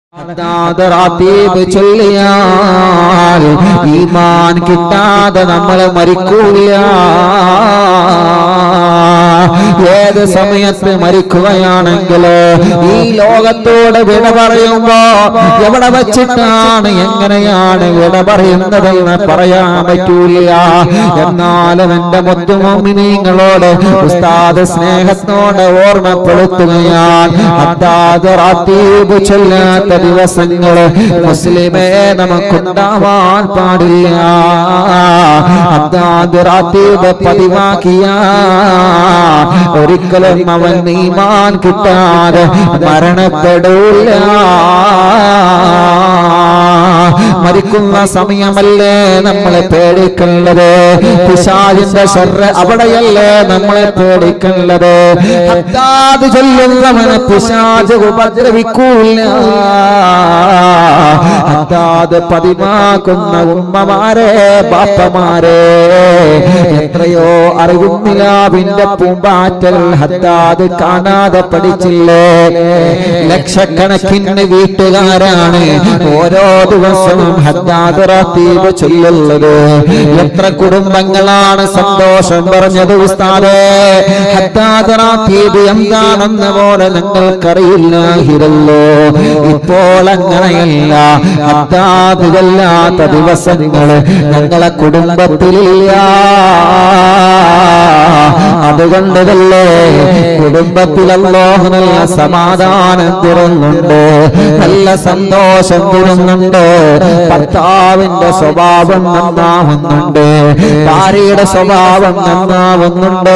റാത്തീബ് ചൊല്ലിയാൽ ഈമാൻ കിട്ടാതെ നമ്മൾ മരിക്കൂല. ഏത് സമയത്ത് മരിക്കുകയാണെങ്കിൽ ഈ ലോകത്തോട് വിട പറയുമ്പോ എവിടെ വച്ചിട്ടാണ് എങ്ങനെയാണ് വിട പറയുന്നതെന്ന് പറയാൻ പറ്റൂല. എന്നാലും എന്റെ മുത്തുമോമിനീങ്ങളോട് ഉസ്താദ് സ്നേഹത്തോടെ ഓർമ്മപ്പെടുത്തുകയാണ്, റാത്തീബ് ചൊല്ലാത്ത ദിവസങ്ങള് മുസ്ലിമേ നമുക്കുണ്ടാവാൻ പാടില്ല. റാത്തീബ് പതിവാക്കിയ ഒരിക്കലും അവൻ ഈമാൻ കിട്ടാതെ മരണപ്പെടൂല. മരിക്കുന്ന സമയമല്ലേ നമ്മളെ പേടിക്കേണ്ടത്, പിശാചിന്റെ ശർറ് അവിടെയല്ലേ നമ്മളെ പേടിക്കേണ്ടത്. ഹദ്ദാദ് ചൊല്ലുന്നവനെ പിശാച് ഉപദ്രവിക്കൂല. ഹദ്ദാദ് പതിവാക്കുന്ന ഉമ്മമാരെ ബാപ്പമാരെ, എത്രയോ അറിവുന്നിലാവിന്റെ പൂമ്പാറ്റൽ ഹദ്ദാദ് കാണാതെ പഠിച്ചില്ലേ. ലക്ഷക്കണക്കിന് വീട്ടുകാരാണ് ഓരോ ദിവസവും ഹദ്ദാദ് റാത്തീബ് ചൊല്ലുന്നത്. എത്ര കുടുംബങ്ങളാണ് സന്തോഷം പറഞ്ഞത് ഉസ്താദേ, ഹദ്ദാദ് റാത്തീബ് എന്താണെന്ന് പോലെ നിങ്ങൾക്കറിയില്ലായിരുന്നല്ലോ. ഇപ്പോൾ അങ്ങനെയല്ല, ഹദ്ദാദ് ചൊല്ലാത്ത ദിവസങ്ങൾ ഞങ്ങളെ കുടുംബത്തിലില്ല. അതുകൊണ്ടല്ലേ കുടുംബത്തിൽ അല്ലാഹു നല്ല സമാധാനം തരുന്നുണ്ട്, നല്ല സന്തോഷം തരുന്നുണ്ട്. ഭർത്താവിന്റെ സ്വഭാവം നന്നാവുന്നുണ്ട്, ഭാര്യയുടെ സ്വഭാവം നന്നാവുന്നുണ്ട്.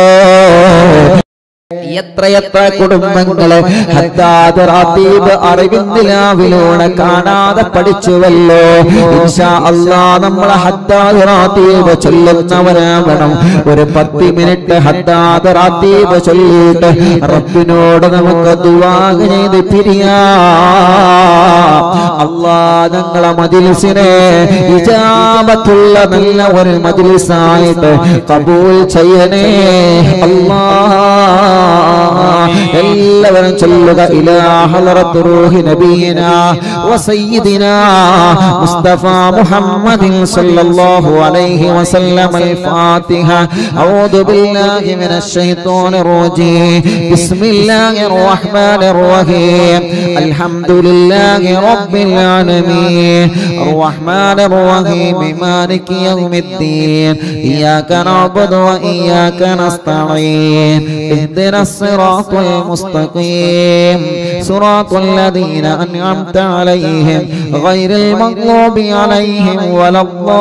എത്രയെത്ര കുടുംബങ്ങളെ ഹദ്ദാദ് റാത്തീബ് അറിവിന്ദിലാവിലൂടെ കാണാതെ പഠിച്ചുവല്ലോ. ഇൻഷാ അല്ലാഹ് നമ്മളെ ഹദ്ദാദ് റാത്തീബ് ചൊല്ലുന്നവരാകണം. ഒരു 10 മിനിറ്റ് ഹദ്ദാദ് റാത്തീബ് ചൊല്ലിയിട്ട് റബ്ബിനോട് നമുക്ക് ദുആ ചെയ്ത് പിരിയാം. അല്ലാഹ് ഞങ്ങളെ മജ്‌ലിസിനെ ഇജാബത്തുള്ള നല്ല ഒരു മജ്‌ലിസായിട്ട് ഖബൂൽ ചെയ്യണേ അല്ലാഹ്. എല്ലാവരും ചൊല്ലുക, ഇലാ ഹളറത്ത് റൂഹി നബിയിനാ വസയ്യിദിനാ മുസ്തഫ മുഹമ്മദിൻ സല്ലല്ലാഹു അലൈഹി വസല്ലം. അൽ ഫാത്തിഹ. അഊദു ബില്ലാഹി മിനശ് ശൈത്വാനിർ റജീം. ബിസ്മില്ലാഹിർ റഹ്മാനിർ റഹീം. അൽഹംദുലില്ലാഹി റബ്ബിൽ ആലമീൻ അർറഹ്മാനിർ റഹീം മാലികി യൗമിദ്ദീൻ ഇയ്യാക നഅ്ബുദു വ ഇയ്യാക നസ്തഈൻ اهدنا الصراط المستقيم صراط الذين أنعمت عليهم غير المغضوب عليهم ولا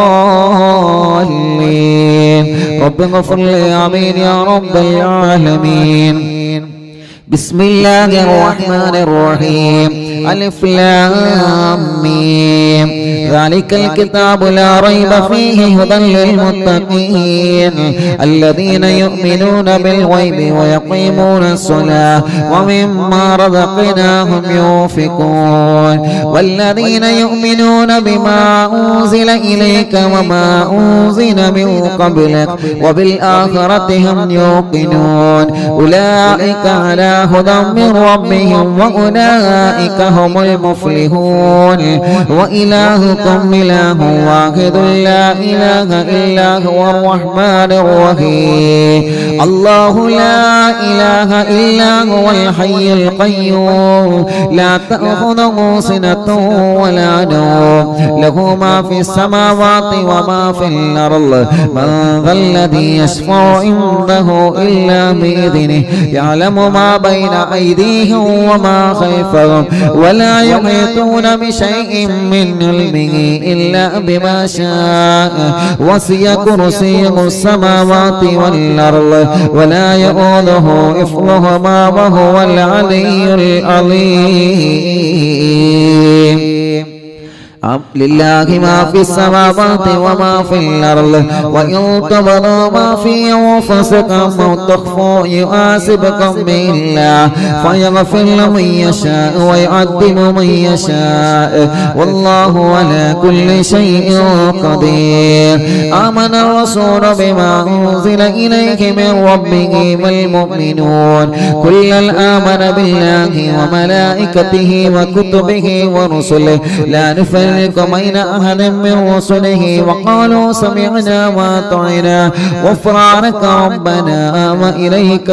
الضالين. رب اغفر لي آمين يا رب العالمين. بسم الله الرحمن الرحيم. ألف لام ميم. ذلك الكتاب لا ريب فيه هدى للمتقين الذين يؤمنون بالغيب ويقيمون الصلاة ومما رزقناهم ينفقون والذين يؤمنون بما أنزل إليك وما أنزل من قبلك وبالآخرة هم يوقنون أولئك على هدى من ربهم وأولئك هم المفلحون. وإلهكم إله واحد لا إله إلا هو الرحمن الرحيم. الله لا إله إلا هو الحي القيوم لا تأخذه سنة ولا نوم له ما في السماوات وما في الأرض. من ذا الذي يشفع عنده إلا بإذنه يعلم ما بين أيديهم وما خلفهم ولا يحيطون بشيء من علمه إلا بما شاء وسع كرسيه السماوات والأرض ولا يؤوده حفظهما وهو العلي العظيم. لله ما في السماوات وما في الأرض وإن تبدوا ما في أنفسكم أو تخفوا يحاسبكم به الله فيغفر لمن يشاء ويعذب من يشاء والله على كل شيء قدير. آمن الرسول بما أنزل إليه من ربه والمؤمنون كلا آمن بالله وملائكته وكتبه ورسله لا نفرق بين أحد من رسله وقالوا سمعنا وأطعنا غفرانك ربنا وإليك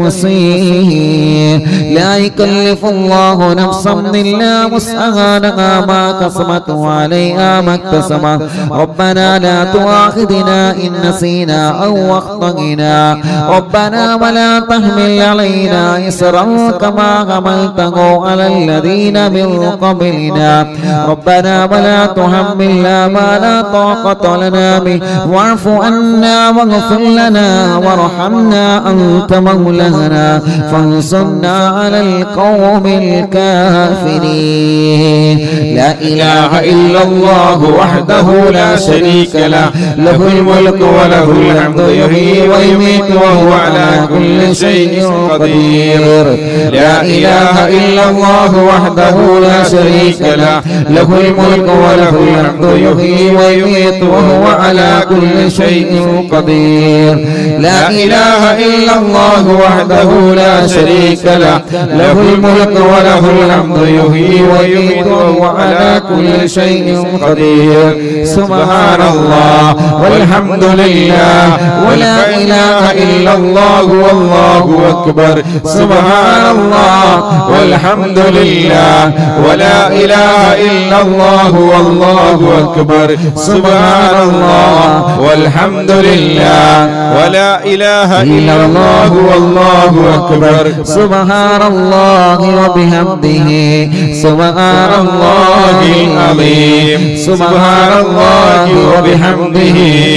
المصير. لا يكلف الله نفسا إلا وسعها لها ما كسبت وعليها ما اكتسبت ربنا لا تؤاخذنا إن نسينا أو أخطأنا ربنا ولا تحمل علينا إصرا كما حملته على الذين من قبلنا ربنا ولا تحملنا ما لا طاقة لنا به واعف عنا واغفر لنا وارحمنا أنت مولانا فانصرنا على القوم الكافرين. لا إله إلا الله وحده لا شريك له له الملك وله الحمد يحيي ويميت وهو على كل شيء قدير. لا إله إلا الله وحده لا شريك له له الملك وله الحمد يحيي ويميت وهو على كل شيء قدير. لا إله إلا الله وحده لا شريك له له الملك وله الحمد يحيي ويميت وهو على كل شيء قدير. سبحان الله والحمد لله ولا إله إلا الله والله أكبر. سبحان الله والحمد لله ولا إله إلا الله والله أكبر. سبحان الله والحمد لله ولا إله إلا الله والله أكبر. سبحان الله وبحمده سبحان الله العظيم. سبحان الله وبحمده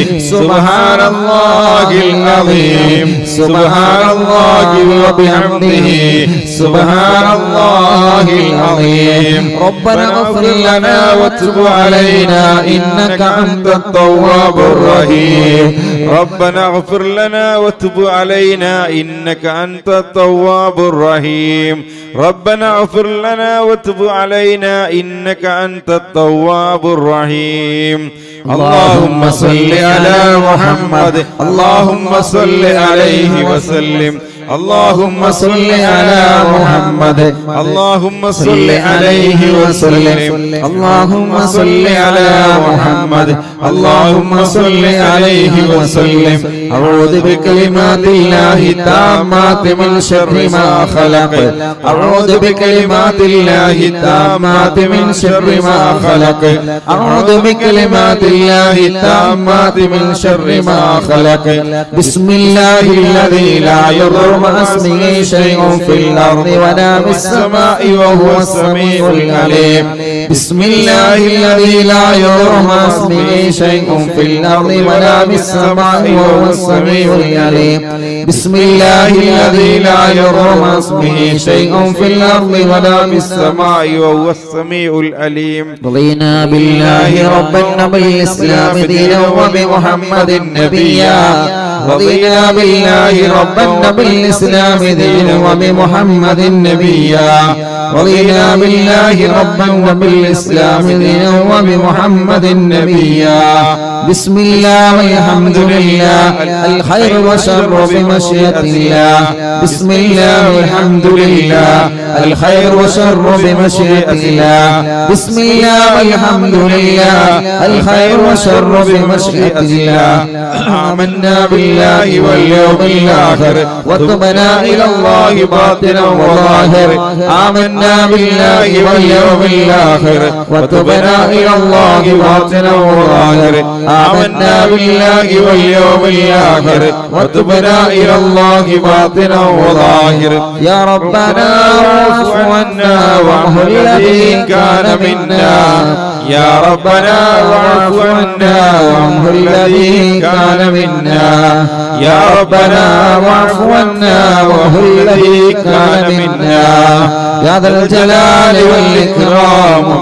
سبحان الله العظيم. سبحان الله وبحمده سبحان الله العظيم. ربنا اغفر لنا وتب علينا إنك أنت التواب الرحيم. ربنا اغفر لنا وتب علينا إنك أنت التواب الرحيم. ربنا اغفر لنا وتب علينا إنك أنت التواب الرحيم. اللهم صل على محمد اللهم صل عليه وسلم. اللهم صل على محمد اللهم صل عليه وسلم. اللهم صل على محمد اللهم صل عليه وسلم. أعوذ بكلمات الله التامات من شر ما خلق. أعوذ بكلمات الله التامات من شر ما خلق. أعوذ بكلمات الله التامات من شر ما خلق. بسم الله الذي لا يضر مع اسمه شيء في الأرض ولا في السماء وهو السميع العليم. بسم الله الذي لا يضر مع اسمه شيء في الأرض ولا في السماء وهو السميع العليم. بسم الله الذي لا يضر مع اسمه شيء في الأرض ولا في السماء وهو السميع العليم. رضينا بالله ربا وبالإسلام دينا وبمحمد نبيا. رضينا بالله ربا وبالإسلام دينا وبمحمد نبيا. رضينا بالله ربا وبالإسلام دينا وبمحمد نبيا. بسم الله والحمد لله الخير وشر بمشيئة الله. بسم الله والحمد لله الخير وشر بمشيئة الله. بسم الله والحمد لله الخير وشر بمشيئة الله. آمنا بالله واليوم الآخر وتبنا إلى الله باطنا وظاهر. آمنا بالله واليوم الآخر وتبنا إلى الله باطنا وظاهر. آمنا بالله واليوم الآخر وتبنا إلى الله باطنا وظاهر. يا ربنا واعف عنا وعه الذي كان منا. يا ربنا واعف عنا وعه الذي كان منا. يا ربنا واعف عنا وهو الذي كان منا. يا ذا الجلال والإكرام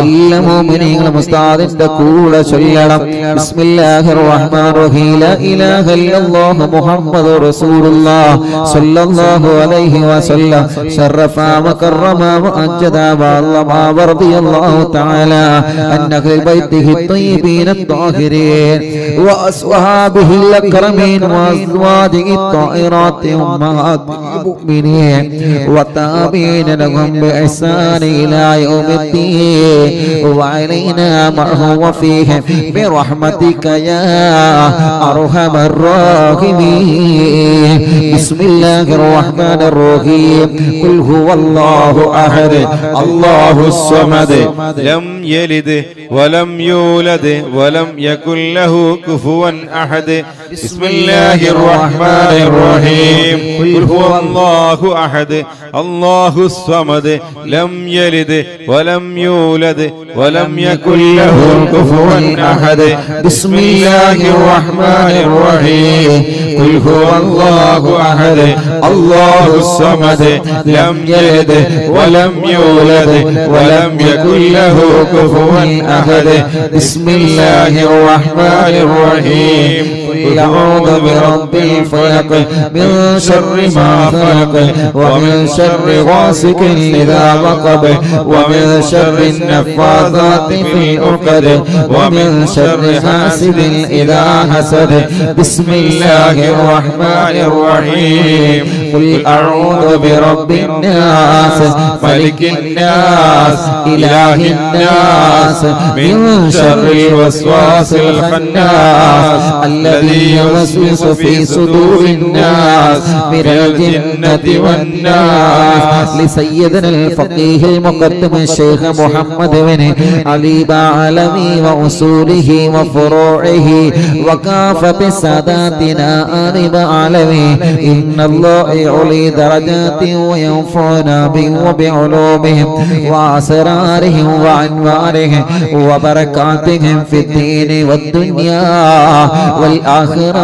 എല്ലാ മുഅ്മിനീങ്ങളും ഉസ്താദിന്റെ കൂടെ ചൊല്ലണം. ബിസ്മില്ലാഹിർ റഹ്മാനിർ റഹീം. ലാ ഇലാഹ ഇല്ലല്ലാഹു മുഹമ്മദുർ റസൂലുള്ളാഹ് സ്വല്ലല്ലാഹു അലൈഹി വസല്ലം ശറഫ വകറമ വഅജ്ജദ വഅല്ലമ വറദിയല്ലാഹു തആല അൻ അഹ്ലി ബൈത്തിഹി الطيبين الطاهرين وأصحابه الأكرمين وأزواجه الطاهرات أمهات المؤمنين والتابعين لهم بإحسان إلى يوم الدين وعلينا معهم وفيهم برحمتك يا أرحم الراحمين. بسم الله الرحمن الرحيم. قل هو الله أحد الله الصمد لم يلد ولم يولد ولم يكن له كفوا أحد. بسم الله الرحمن الرحيم. قل هو الله أحد الله الصمد لم يلد ولم يولد ولم يكن له كفوا أحد. بسم الله الرحمن الرحيم. قل هو الله أحد الله الصمد لم يلد ولم يولد ولم يكن له كفوا أحد. بسم الله الرحمن الرحيم. قل أعوذ برب الفلق من شر ما خلق ومن شر غاسق إذا وقب ومن شر النفاثات في العقد ومن شر حاسد إذا حسد. بسم الله الرحمن الرحيم. قل أعوذ برب الناس ملك الناس إله الناس من شر الوسواس الخناس الذي يوسوس في صدور الناس من الجنة والناس. لسيدنا الفقيه المقدم الشيخ محمد بن علي بعلمي وأصوله وفروعه وكافة ساداتنا آل بعلمي. إن الله يعلي درجات وينفعنا بهم وبعلومهم وأسرارهم وأنوارهم وبركاتهم في الدين والدنيا والآخرة.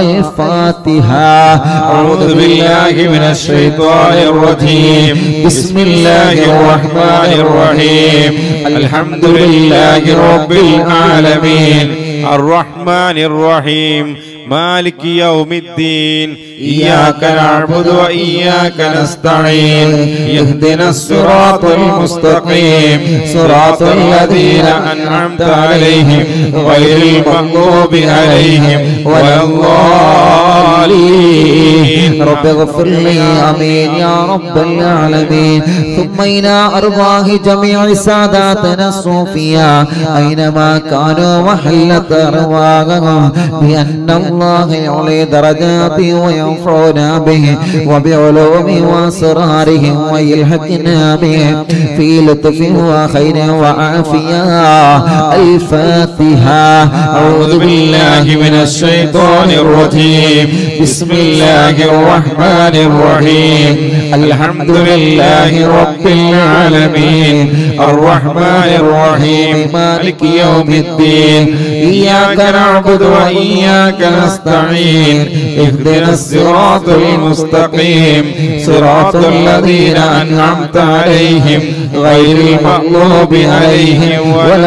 الفاتحة. أعوذ بالله من الشيطان الرجيم. بسم الله الرحمن الرحيم. الحمد لله رب العالمين الرحمن الرحيم مالك يوم الدين. إياك نعبد وإياك نستعين. اهدنا الصراط المستقيم صراط الذين أنعمت عليهم غير المغضوب عليهم ولا الضالين. رب اغفر لي آمين يا رب العالمين. ثم إلى أرواح جميع ساداتنا الصوفياء أينما كانوا وحلت أرواحهم بأن الله يعلي درجات وينفعنا به وبعلوم وأسرارهم ويلحقنا به في لطف وخير وعافية. الفاتحة. أعوذ بالله من الشيطان الرجيم. بسم الله الرحمن الرحيم. الحمد لله رب العالمين الرحمن الرحيم مالك يوم الدين. إياك نعبد وإياك نستعين. اهدنا الصراط المستقيم صراط الذين أنعمت عليهم غير المغضوب عليهم ولا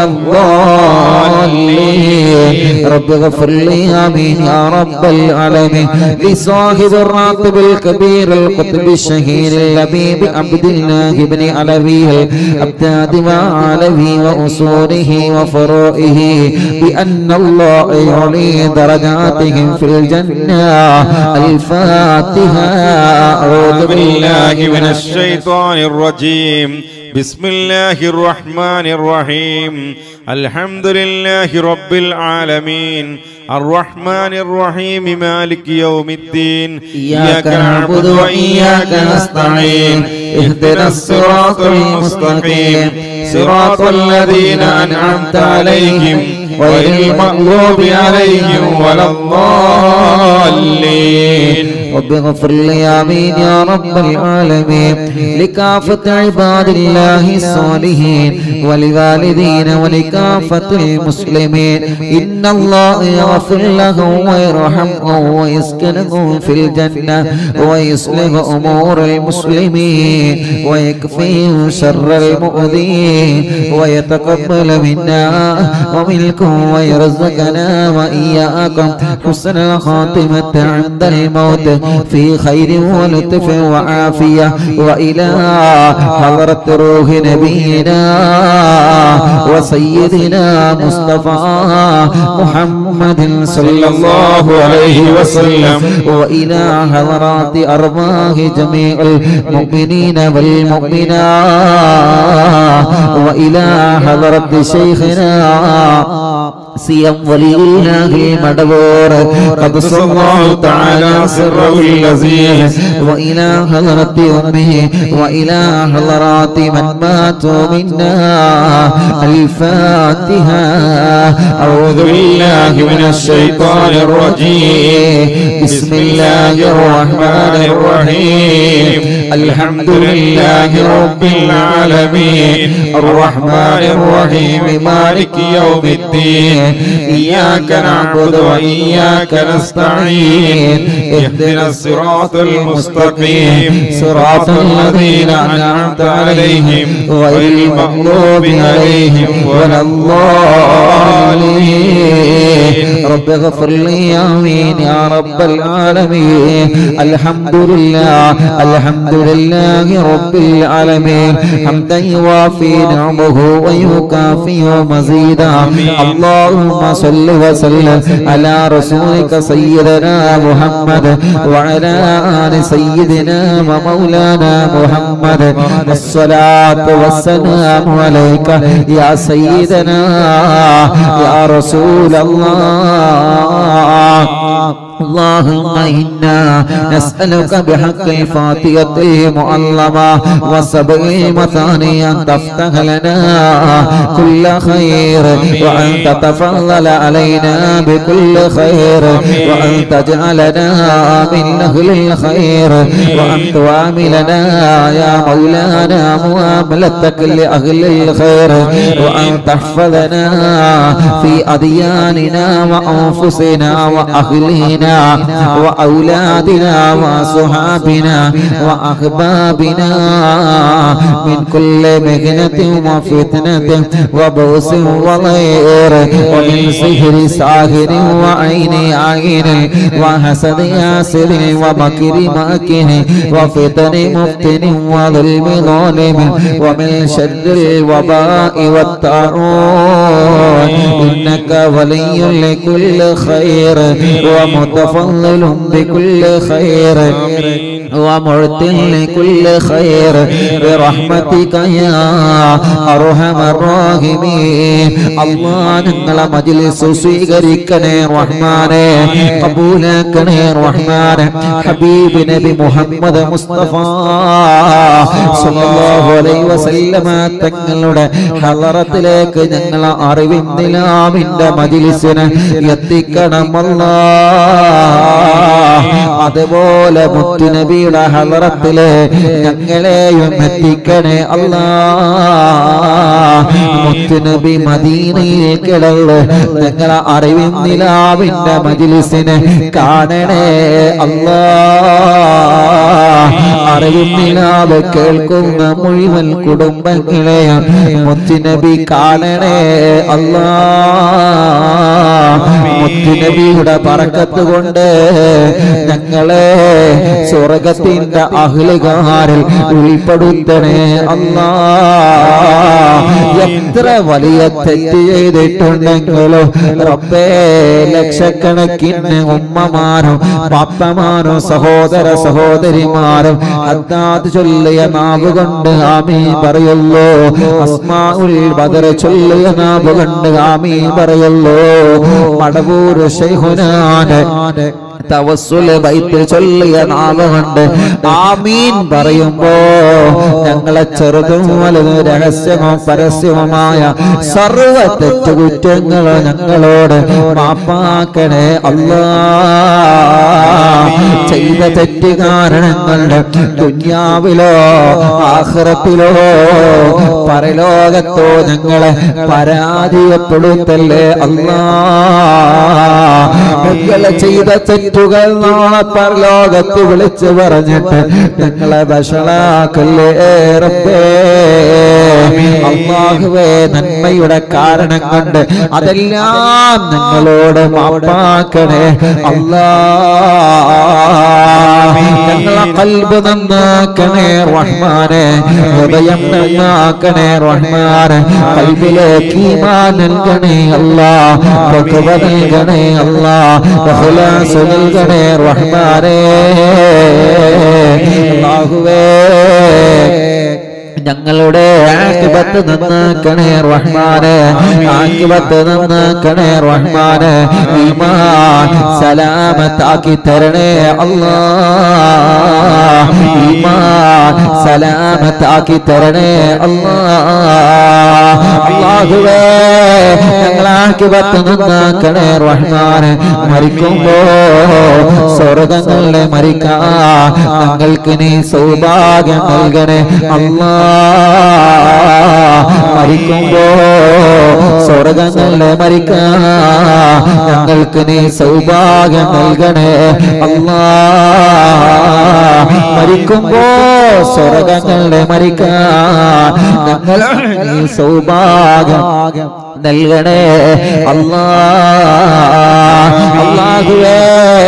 الضالين. رب اغفر لي آمين يا رب العالمين. لصاحب الراتب الكبير القطب الشهير اللبيب عبد الله بن علوي الأبداد وعلوي وأصوله وفروعه بأن الله يعلي درجاتهم في الجنة. الفاتحة. أعوذ بالله من الشيطان الرجيم. بسم الله الرحمن الرحيم. الحمد لله رب العالمين الرحمن الرحيم مالك يوم الدين. إياك نعبد وإياك نستعين. اهدنا الصراط المستقيم صراط الذين أنعمت عليهم غير المغضوب عليهم ولا الضالين. رب اغفر لي آمين يا رب العالمين لكافة عباد الله الصالحين ولوالدين ولكافة المسلمين إن الله يغفر لهم ويرحمهم ويسكنهم في الجنة ويصلح أمور المسلمين ويكفيهم شر المؤذين ويتقبل منا ومنكم ويرزقنا وإياكم حسن الخاتمة عند الموت في خير ولطف وعافية وإلى حضرة روح نبينا وسيدنا مصطفى محمد صلى الله عليه وسلم وإلى حضرات أرواح جميع المؤمنين والمؤمنات وإلى حضرة شيخنا سيم ولي الله المدبور قدس الله تعالى سره العزيز وإلى حضرة أمه وإلى حضرات من ماتوا منا الفاتحة أعوذ بالله من الشيطان الرجيم بسم الله الرحمن الرحيم الحمد لله رب العالمين الرحمن الرحيم مالك يوم الدين إياك نعبد وإياك نستعين اهدنا الصراط المستقيم صراط الذين أنعمت عليهم غير المغضوب عليهم ولا الضالين رب اغفر لي آمين يا رب العالمين الحمد لله رب العالمين حمدا يوافي نعمه ويكافئ مزيدا اللهم صل وسلم على رسولك سيدنا محمد وعلى آل سيدنا ومولانا محمد الصلاة والسلام عليك يا سيدنا يا رسول الله اللهم إنا نسألك بحق الفاتحة المعلمة وسبع المثاني أن تفتح لنا كل خير وأن تتفضل علينا بكل خير وأن تجعلنا من أهل الخير وأن تعاملنا يا مولانا معاملتك لأهل الخير وأن تحفظنا في أدياننا وأنفسنا وأهلنا وأولادنا وصحابنا وأحبابنا من كل مهنة وفتنة وبؤس وضير ومن سحر ساحر وعين عين وحسد حاسد ومكر ماكر وفتن مفتن وظلم ظالم ومن شر الوباء والطاعون إنك ولي لكل خير ومتفضل بكل خير ومعطي لكل خير برحمتك يا أرحم الراحمين الله نقل مجلس സ്വീകരിക്കണേ റഹ്മാനേ കബൂലാക്കണേ റഹ്മാനേ ഹബീബ് നബി മുഹമ്മദ് മുസ്തഫ സല്ലല്ലാഹു അലൈഹി വസല്ലമ തങ്ങളുടെ ഹളറത്തിലേക്ക് ഞങ്ങൾ അറിവിൻ നിലാവിന്റെ മജ്ലിസിനെ എത്തിക്കണം അല്ലാഹ് അതുപോലെ മുത്തുനബിയുടെ ഹളറത്തിലെ ഞങ്ങളെയും എത്തിക്കണേ അല്ലാഹ് മുത്തുനബി മദീനയിൽ കിടന്ന് ഞങ്ങളെ അറിവിൻ നിലാവിന്റെ മജ്ലിസിനെ കാണണേ അല്ലാഹ് അറിവിൻ നിലാവ് കേൾക്കുന്ന മുഴുവൻ കുടുംബങ്ങളെയും മുത്തുനബി കാണണേ അല്ലാഹ് മുത്തുനബിയുടെ ബറക്കത്ത് കൊണ്ട് ഞങ്ങളെ സ്വർഗ്ഗത്തിന്റെ അഹ്ലുകാരിൽ ഉൾപ്പെടുത്തണേ അല്ലാഹ് എത്ര വലിയ തെറ്റ് ചെയ്തിട്ടുണ്ടെങ്കിലും റബ്ബേ ലക്ഷക്കണക്കിന് ഉമ്മമാരും പാപ്പമാരും സഹോദര സഹോദരിമാരും അദ്ദാദ് ചൊല്ലിയ നാവ് കൊണ്ട് ആമീൻ പറയുള്ളൂ അസ്മാഉൽ ബദർ ചൊല്ലിയ നാവ് കൊണ്ട് ആമീൻ പറയുള്ളൂ മടവൂർ ശൈഖുനാന്റെ തവസ്സുൽ ബൈത്തിൽ ചൊല്ലിയ നാവുകൊണ്ട് ആമീൻ പറയുമ്പോ ഞങ്ങളെ ചെറുതും വലുതും രഹസ്യമോ പരസ്യവുമായ സർവ്വ തെറ്റുകുറ്റങ്ങളും ഞങ്ങളോട് മാപ്പാക്കണേ അല്ലാഹ്. ചെയ്ത തെറ്റ് കാരണങ്ങളുടെ ദുനിയാവിലോ ആഖിറത്തിലോ പരലോകത്തോ ഞങ്ങളെ പരാജയപ്പെടുത്തല്ലേ അല്ലാഹ്. ഞങ്ങളെ ചെയ്ത തെറ്റുകൾ നാളെ പരലോകത്ത് വിളിച്ചു പറഞ്ഞിട്ട് ഞങ്ങളെ വഷളാക്കല്ലേ റബ്ബേ. അല്ലാഹുവേ, നന്മയുടെ കാരണം കൊണ്ട് അതെല്ലാം ഞങ്ങളോട് മാപ്പാക്കണേ അല്ലാഹ്. ഞങ്ങളെ ഖൽബ് നന്നാക്കണേ റഹ്മാനെ, ഹൃദയം നന്നാക്കണേ റഹ്മാനെ, ഖൽബിലേക്ക് ഈമാൻ നൽകണേ അല്ലാഹ്, തഖ്വ നൽകണേ അല്ലാഹ്, ഇഖ്ലാസ് നൽകണേ റഹ്മാനെ. അല്ലാഹുവേ, ഞങ്ങളുടെ ആഖിബത്ത് നന്നാക്കണേ റഹ്മാനെ, ആഖിബത്ത് നന്നാക്കണേ റഹ്മാനെ. ഈമാൻ സലാമത്താക്കി തരണേ അല്ലാഹ്, ഈമാൻ സലാമത്താക്കി തരണേ അല്ലാഹ്. അല്ലാഹുവേ, ഞങ്ങളെ ആഖിബത്ത് നന്നാക്കണേ റഹ്മാനെ. മരിക്കുമ്പോ സ്വർഗ്ഗങ്ങളിലെ മരിക്കാൻ ഞങ്ങൾക്ക് നീ സൗഭാഗ്യം നൽകണേ അല്ലാഹ്. മരിക്കുമ്പോ സ്വർഗ്ഗങ്ങളിലെ മരിക്കാൻ ഞങ്ങൾക്ക് നീ സൗഭാഗ്യം നൽകണേ അല്ലാഹ്. മരിക്കുമ്പോ സ്വർഗ്ഗങ്ങളിലെ മരിക്കാൻ ഞങ്ങൾ നീ സൗഭാഗ്യം നൽകണേ അല്ലാഹ്. അല്ലാഹുവേ,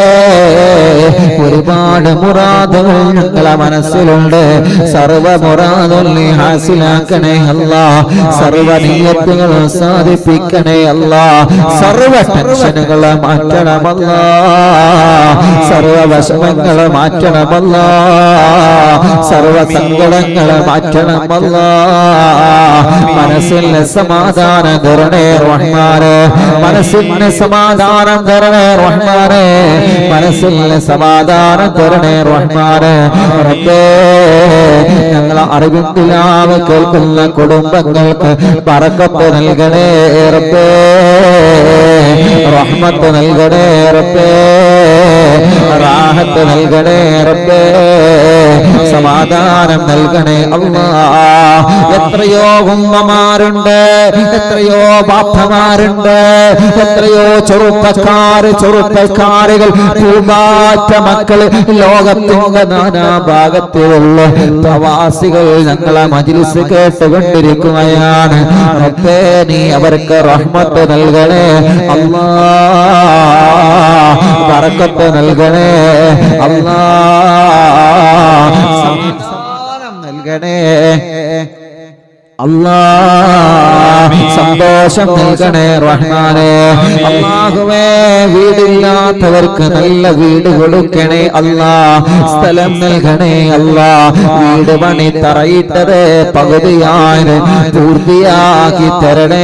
ഒരുപാട് മുറാദുകൾ ഞങ്ങളെ മനസ്സിലുണ്ട്. സർവ മുറാദും നീ ഹാസിലാക്കണേ അല്ലാഹ്. സർവ നിയ്യത്തുകളും സാധിപ്പിക്കണേ അല്ലാഹ്. സർവ ടെൻഷനുകളെ മാറ്റണം അല്ലാഹ്. സർവ വിഷമങ്ങളെ മാറ്റണം അല്ലാഹ്. സർവ സങ്കടങ്ങളെ മാറ്റണം അല്ലാഹ്. മനസ്സിന് സമാധാനം തരണേ റഹ്മാനെ, മനസ്സിന് സമാധാനം തരണേ റഹ്മാനെ, മനസ്സിന് സമാധാനം തരണേ റഹ്മാനെ. റബ്ബേ, ഞങ്ങളെ അറിവിന്ദിലാവ് കേൾക്കുന്ന കുടുംബങ്ങൾക്ക് ബറക്കത്ത് നൽകണേ റബ്ബേ, റഹ്മത്ത് നൽകണേ റബ്ബേ, റാഹത്ത് നൽകണേ റബ്ബേ, സമാധാനം നൽകണേ അല്ലാഹ്. എത്രയോ ഉമ്മമാരുണ്ട്, എത്രയോ ബാപ്പമാരുണ്ട്, എത്രയോ ചെറുപ്പക്കാരുകൾ, പൂമ്പാറ്റ മക്കള് ലോകത്തിന്റെ നാനാഭാഗത്തിലുള്ള പ്രവാസികൾ ഞങ്ങളെ മജ്‌ലിസ് കേട്ടുകൊണ്ടിരിക്കുകയാണ്. റബ്ബേ, നീ അവർക്ക് റഹ്മത്ത് നൽകണേ അല്ലാഹ്, ബറക്കത്ത് നൽകണേ അല്ലാഹ്, സമാധാനം നൽകണേ അല്ലാഹ്, സന്തോഷം നൽകണേ റഹ്മാനെ. അല്ലാഹുവേ, വീടില്ലാത്തവർക്ക് നല്ല വീട് കൊടുക്കണേ അല്ലാഹ്, സ്ഥലം നൽകണേ അല്ലാഹ്. വീട് പണി തറയിട്ടത് പകുതിയായി പൂർത്തിയാക്കി തരണേ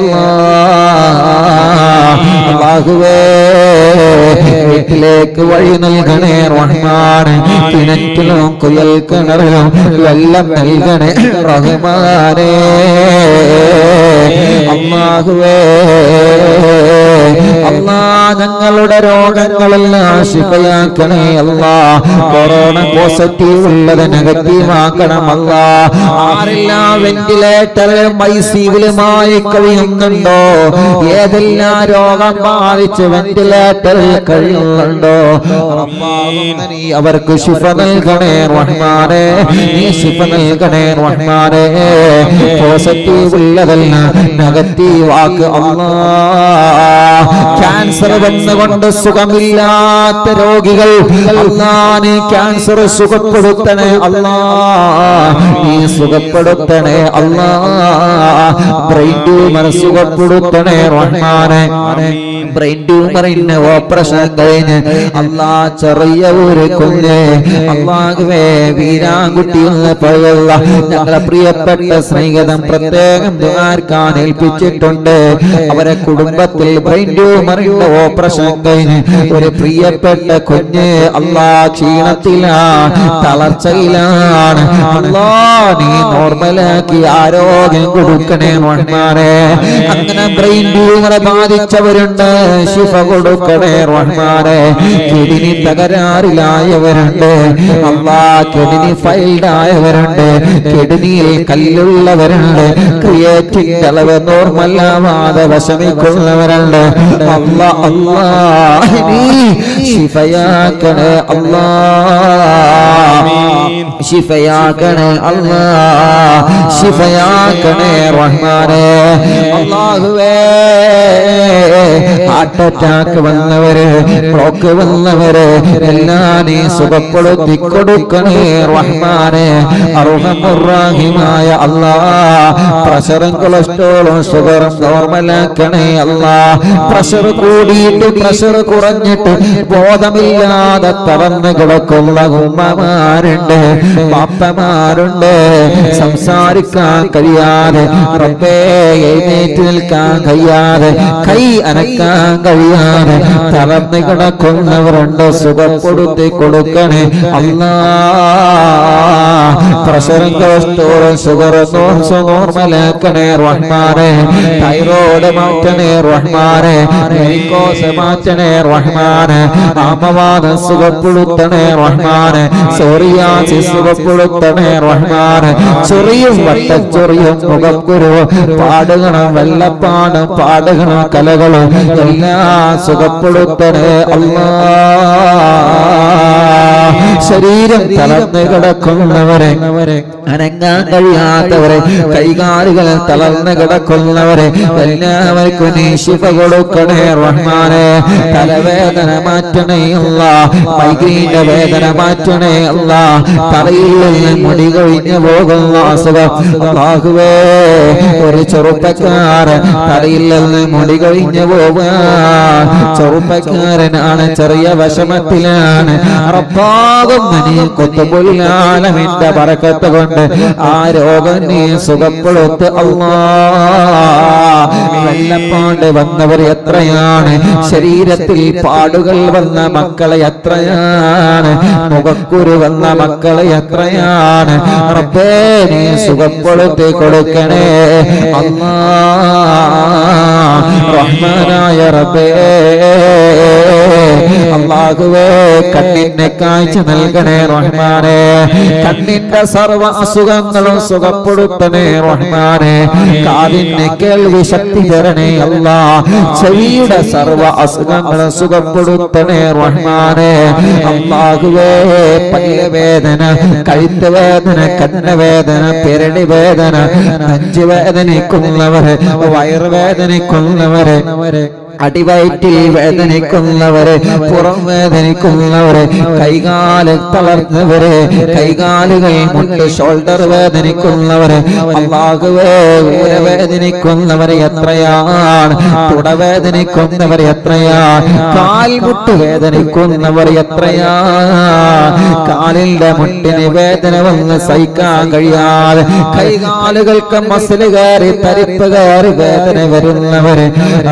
അല്ലാഹ്. അല്ലാഹുവേ, വീട്ടിലേക്ക് വഴി നൽകണേ റഹ്മാനെ. കിണറ്റിലും കുയൽ കിണറിലും വെള്ളം നൽകണേ റഹ്മാനെ. അല്ലാഹുവേ, അല്ലാഹ്, ഞങ്ങളുടെ രോഗങ്ങളെല്ലാം ശിഫയാക്കണേ അല്ലാഹ്. കൊറോണ പോസിറ്റീവ് ഉള്ളത് നെഗറ്റീവ് ആക്കണം അല്ലാഹ്. ആരെല്ലാം വെന്റിലേറ്ററിലും ഐസിയുമായി കഴിയുന്നുണ്ടോ, ഏതെല്ലാം രോഗം ബാധിച്ച് വെന്റിലേറ്ററിൽ കഴിയുന്നുണ്ടോ, നീ അവർക്ക് ശിഫ നൽകണേ റഹ്മാനെ, നീ ശിഫ നൽകണേ റഹ്മാനെ. പോസിറ്റീവ് ഉള്ളതല്ല നെഗറ്റീവ് ആക്ക് അല്ലാഹ്. ക്യാൻസർ വന്നുകൊണ്ട് സുഖമില്ലാത്ത രോഗികൾ അല്ലാഹ്, നീ ക്യാൻസർ സുഖപ്പെടുത്തണേ അല്ലാഹ്, നീ സുഖപ്പെടുത്തണേ അല്ലാഹ്. ബ്രെയിൻ ട്യൂമർ സുഖപ്പെടുത്തണേ റഹ്മാനെ. ബ്രെയിൻ ട്യൂമറിന്റെ ഓപ്പറേഷൻ കഴിഞ്ഞ് അല്ലാഹ് ചെറിയ ഒരു കുഞ്ഞ് അല്ലാഹുവേ വീരാൻകുട്ടി എന്ന് പറയുന്ന ഞങ്ങളെ പ്രിയപ്പെട്ട സ്നേഹിതൻ പ്രത്യേകം ദുആർക്കാൻ ഏൽപ്പിച്ചിട്ടുണ്ട്. അവരെ കുടുംബത്തിൽ ബ്രെയിൻ ട്യൂമറിന്റെ ഓപ്പറേഷൻ കഴിഞ്ഞ് ഒരു പ്രിയപ്പെട്ട കുഞ്ഞ് അല്ലാഹ് ക്ഷീണത്തിലാണ്, തളർച്ചയിലാണ്. അല്ലാഹ് നീ നോർമലാക്കി ആരോഗ്യം കൊടുക്കണേ റഹ്മാനേ. അങ്ങനെ ബ്രെയിൻ ട്യൂമർ ബാധിച്ചവരുണ്ട്, ശിഫ കൊടുക്കണേ റഹ്മാനേ. കിഡ്നി തകരാറിലായവരുണ്ട് അല്ലാഹ്, കിഡ്നി ഫെയിൽഡ് ആയവരുണ്ട്, കിഡ്നിയിൽ കല്ലുള്ളവരുണ്ട്, ക്രിയേറ്റിന്റെ അളവ് നോർമലാവാതെ വിഷമിക്കുന്നവരുണ്ട്. അല്ലാഹ് അല്ലാഹ് നീ ശിഫയാക്കണേ അല്ലാഹ്, ശിഫയാക്കണേ അല്ലാഹ്, ശിഫയാക്കണേ റഹ്മാനേ. അല്ലാഹുവേ ഹാർട്ട് അറ്റാക്ക് വന്നവര്, ബ്ലോക്ക് വന്നവര് എല്ലാം നീ സുഖപ്പെടുത്തി കൊടുക്കണേ റഹ്മാനേ. അർഹമുർറഹീമായ അല്ലാഹ് പ്രഷറും കൊളസ്ട്രോളും ഷുഗറും നോർമലാക്കണേ അല്ലാഹ്. പ്രഷർ കൂടിയിട്ട് പ്രഷർ കുറഞ്ഞിട്ട് ബോധമില്ലാതെ തളർന്നു കിടക്കുന്ന ഉമ്മമാരുണ്ട്, പാപ്പമാരുണ്ട്, സംസാരിക്കാൻ കഴിയാതെ റബ്ബേ എഴുന്നേറ്റ് നിൽക്കാൻ കഴിയാതെ കൈ അനക്കാൻ കഴിയാതെ തളർന്നു കിടക്കുന്നവരുണ്ട്. സുഖപ്പെടുത്തി കൊടുക്കണേ അല്ലാഹ്. പ്രഷറും കൊളസ്ട്രോളും ഷുഗറും നോർമലാക്കണേ റഹ്മാനേ. തൈറോയ്ഡ് മാറ്റണേ റഹ്മാനേ, വെരിക്കോസ് മാറ്റണേ റഹ്മാനേ, ആമവാദം സുഖപ്പെടുത്തണേ റഹ്മാനേ, സോറിയാസിസ് സുഖപ്പെടുത്തണേ റഹ്മാനേ. ചൊറിയും വട്ടച്ചൊറിയും മുഖക്കുരുവും പാടുകളും വെള്ളപ്പാടും പാടുകളും കലകളും എല്ലാം സുഖപ്പെടുത്തണേ അല്ലാഹ്. ശരീരം തളർന്ന് കിടക്കുന്നവരെ, അനങ്ങാൻ കഴിയാത്തവരെ, കൈകാലുകൾ തളർന്ന് കിടക്കുന്നവരെ എല്ലാവർക്കും നീ ശിഫ കൊടുക്കണേ റഹ്മാനേ. തലവേദന മാറ്റണേ അല്ലാഹ്, മൈഗ്രീന്റെ വേദന മാറ്റണേ അല്ലാഹ്. തലയിൽ നിന്ന് മുടി കൊഴിഞ്ഞു പോകുന്ന അസുഖം അല്ലാഹുവേ, ഒരു ചെറുപ്പക്കാരൻ തലയിൽ നിന്ന് മുടി കൊഴിഞ്ഞു പോവാൻ ചെറുപ്പക്കാരനാണ്, ചെറിയ വിഷമത്തിലാണ്. റബ്ബാകും നീ ഖുത്ബുൽ-ആലമീന്റെ ബറക്കത്ത് കൊണ്ട് ആ രോഗം നീ സുഖപ്പെടുത്ത് അല്ലാഹ്. വെള്ളപ്പാട് വന്നവർ എത്രയാണ്, ശരീരത്തിൽ പാടുകൾ വന്ന മക്കളെ എത്രയാണ്, മുഖക്കുരു വന്ന മക്കളെ എത്രയാണ്. റബ്ബേ നീ സുഖപ്പെടുത്തി കൊടുക്കണേ അല്ലാഹ്. റഹ്മാനായ റബ്ബേ അല്ലാഹുവേ കണ്ണിന്റെ കാഴ്ച നൽകണേ റഹ്മാനേ. കണ്ണിന്റെ സർവ്വ അസുഖങ്ങളും സുഖപ്പെടുത്തണേ റഹ്മാനേ. കാതിന് കേൾവി ശക്തി തരണേ അല്ലാഹ്. ചെവിയുടെ സർവ്വ അസുഖങ്ങളും സുഖപ്പെടുത്തണേ റഹ്മാനേ. അല്ലാഹുവേ പല്ല് വേദന, കഴുത്ത് വേദന, കണ്ണുവേദന, പെരടി വേദന, നെഞ്ച് വേദനിക്കുന്നവരെ, വയറുവേദനിക്കുന്നവരെ, അടിവയറ്റിൽ വേദനിക്കുന്നവരെ, പുറം വേദനിക്കുന്നവരെ, കൈകാല് തളർന്നവരെ, കൈകാലുകൾ മുട്ട് ഷോൾഡർ വേദനിക്കുന്നവരെ, അല്ലാഹുവേ വേദനിക്കുന്നവരെ എത്രയാണ്, തുടവേദനിക്കുന്നവരെ എത്രയാണ്, കാൽമുട്ട് വേദനിക്കുന്നവർ എത്രയാണ്. കാലിന്റെ മുട്ടിന് വേദന വന്ന് സഹിക്കാൻ കഴിയാതെ കൈകാലുകൾക്ക് മസില് കയറി തരിപ്പ് കയറി വേദന വരുന്നവരെ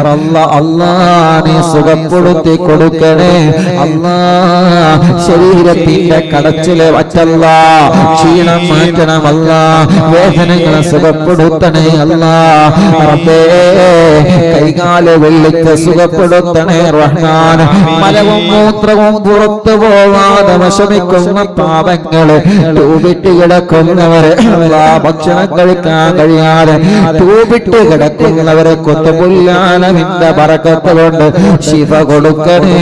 നീ സുഖപ്പെടുത്തി കൊടുക്കണേ അല്ലാഹ്. ശരീരത്തിന്റെ കടച്ചില് വറ്റല്ലാ, ക്ഷീണം മാറ്റണമല്ല, വേദനകളെ സുഖപ്പെടുത്തണേ അല്ലാഹ്. റബ്ബേ കൈകാല് വെള്ളിക്ക് സുഖപ്പെടുത്തണേ റഹ്മാൻ. മലവും മൂത്രവും പുറത്തു പോവാതെ വിഷമിക്കുന്ന പാപങ്ങള് തൂപിട്ട് കിടക്കുന്നവരെ, ഭക്ഷണം കഴിക്കാൻ കഴിയാതെ തൂപിട്ട് കിടക്കുന്നവരെ ഖുത്ബുൽ-ആലമീന്റെ ബറക്കത്ത് കൊണ്ട് ശിഫ കൊടുക്കണേ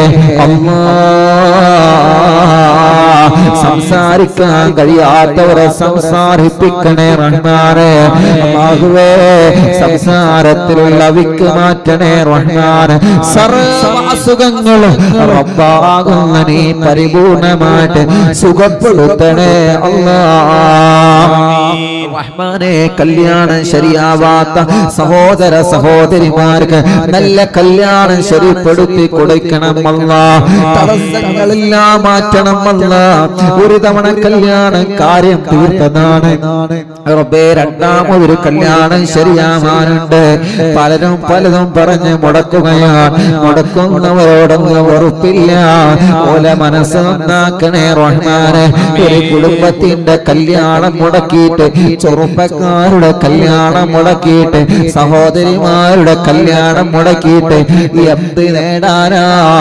അല്ലാഹ്. സംസാരിക്കാൻ കഴിയാത്തവരെ സംസാരിപ്പിക്കണേ റഹ്മാനേ. അല്ലാഹുവേ സംസാരത്തിലുള്ള വിക്ക് മാറ്റണേ റഹ്മാനേ. സർവ്വ അസുഖങ്ങളും റബ്ബാകുന്ന നീ പരിപൂർണമായിട്ട് സുഖപ്പെടുത്തണേ അല്ലാഹ്. റഹ്മാനെ കല്യാണം ശരിയാവാത്ത സഹോദര സഹോദരിമാർക്ക് നല്ല കല്യാണം ശരിപ്പെടുത്തി കൊടുക്കണം അല്ലാഹ്. തടസ്സങ്ങളെല്ലാം മാറ്റണം അല്ലാഹ്. ഒരു തവണ കല്യാണം കാര്യം തീർത്തതാണ് റബ്ബേ, രണ്ടാമതൊരു കല്യാണം ശരിയാവാനുണ്ട്. പലരും പലതും പറഞ്ഞ് മുടക്കുകയാണ്. മുടക്കുന്നവരോടൊന്നും ഉറപ്പില്ല. ഓല മനസ്സ് നന്നാക്കണേ റഹ്മാനെ. ഒരു കുടുംബത്തിന്റെ കല്യാണം മുടക്കിയിട്ട്, ചെറുപ്പക്കാരുടെ കല്യാണം മുടക്കിയിട്ട്, സഹോദരിമാരുടെ കല്യാണം മുടക്കിയിട്ട് എന്ത് നേടാനാ,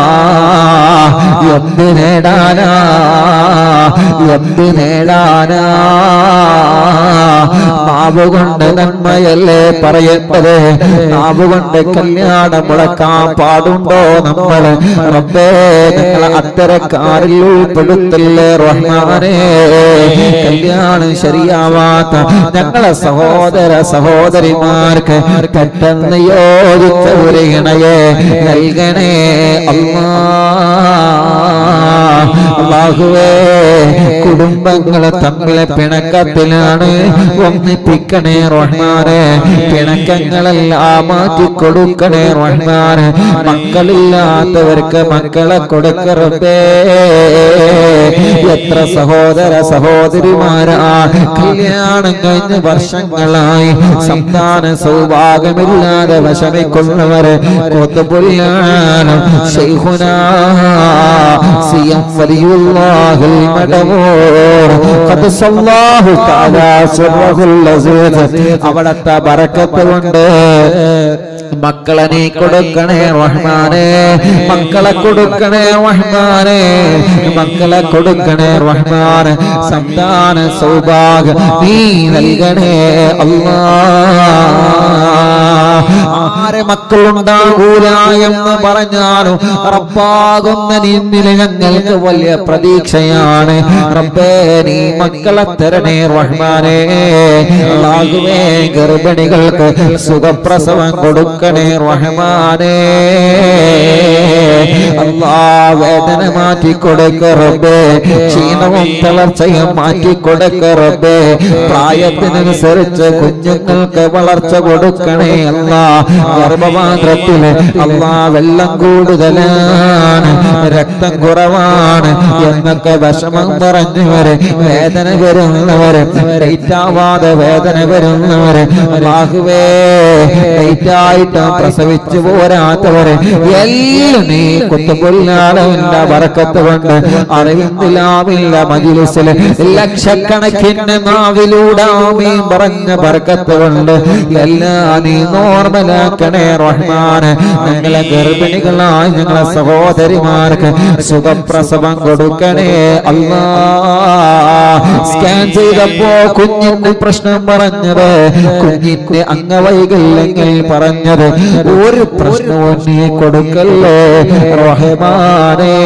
എന്ത് നേടാനാ, എന്ത് നേടാനാ? നാവ് കൊണ്ട് നന്മയല്ലേ പറയേണ്ടത്? നാവ് കൊണ്ട് കല്യാണം മുടക്കാൻ പാടുണ്ടോ നമ്മൾ? റബ്ബേ, ഞങ്ങളെ അത്തരക്കാരിൽ ഉൾപ്പെടുത്തല്ലേ റഹ്മാനേ. കല്യാണം ശരിയാവാത്ത ഞങ്ങളെ സഹോദര സഹോദരിമാർക്ക് പെട്ടെന്ന് യോജിച്ച ഒരു ഇണയെ നൽകണേ അല്ലാഹുവേ. കുടുംബങ്ങളെ തമ്മിലെ പിണക്കത്തിലാണ്, ഒന്നിപ്പിക്കണേ റഹ്മാനെ. പിണക്കങ്ങളെല്ലാം മാറ്റി കൊടുക്കണേ റഹ്മാനെ. മക്കളില്ലാത്തവർക്ക് മക്കളെ കൊടുക്കറേ. എത്ര സഹോദര സഹോദരിമാരാ കല്യാണം കഴിഞ്ഞ് വർഷങ്ങളായി സന്താന സൗഭാഗ്യമില്ലാതെ വിഷമിക്കുന്നവരെ കൊത്തുപൊല്ലാണ് ശൈഖുനാ സിയം വലിയുല്ലാഹിൽ മദമൂർ ഖദ്സല്ലാഹു തആലാ സിർറുൽ അസീസ്. അവിടത്തെ ബറക്കത്ത് കൊണ്ട് മക്കളെ നീ കൊടുക്കണേ റഹ്മാനെ. മക്കളെ കൊടുക്കണേ റഹ്മാനെ. മക്കളെ കൊടുക്കണേ റഹ്മാനെ. സന്താന സൗഭാഗ്യം നീ നൽകണേ അല്ലാഹ്. ആരെ മക്കളുണ്ടാകൂല എന്ന് പറഞ്ഞാലും റബ്ബാകുന്ന നിന്നിൽ ഞങ്ങൾക്ക് വലിയ പ്രതീക്ഷയാണ്. റബ്ബേ, നീ മക്കളെ തരണേ റഹ്മാനെ. അല്ലാഹുവേ, ഗർഭിണികൾക്ക് സുഖപ്രസവം കൊടുക്കണേ റഹ്മാനെ. അല്ലാഹ്, വേദന മാറ്റി കൊടുക്ക റബ്ബേ. ക്ഷീണവും തളർച്ചയും മാറ്റി കൊടുക്ക റബ്ബേ. പ്രായത്തിനനുസരിച്ച് കുഞ്ഞുങ്ങൾക്ക് വളർച്ച കൊടുക്കണേ അല്ലാഹ്. ഗർഭപാത്രത്തില് അല്ലാഹ് വെള്ളം കൂടുതലാണ്, രക്തം കുറവാണ് എന്നൊക്കെ വിഷമം പറഞ്ഞവര്, വേദന വരുന്നവര്, ലൈറ്റാവാതെ വേദന വരുന്നവര്, അല്ലാഹുവേ ലൈറ്റായിട്ട് പ്രസവിച്ചു പോരാത്തവര് എല്ലാം നീ കുത്തുപൊല്ലാളവിന്റെ ബറക്കത്ത് കൊണ്ട് അറിവിന്ദിലാവില്ല മജ്‌ലിസിൽ ലക്ഷക്കണക്കിന് നാവിലൂടെ ആമീൻ പറഞ്ഞ ബറക്കത്ത് കൊണ്ട് എല്ലാം നീ നോർമലാക്കണേ റഹ്മാനെ. ഞങ്ങളെ ഗർഭിണികളായി ഞങ്ങളെ സഹോദരിമാർക്ക് സുഖപ്രസവം കൊടുക്കണേ അല്ലാഹ്. സ്കാൻ ചെയ്തപ്പോ കുഞ്ഞിന്റെ പ്രശ്നം പറഞ്ഞത്, കുഞ്ഞിന്റെ അംഗവൈകല്യങ്ങൾ പറഞ്ഞത്, ഒരു പ്രശ്നവും നീ കൊടുക്കല്ലേ റഹ്മാനേ.